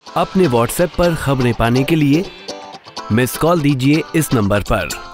अपने व्हाट्सएप पर खबरें पाने के लिए मिस कॉल दीजिए इस नंबर पर।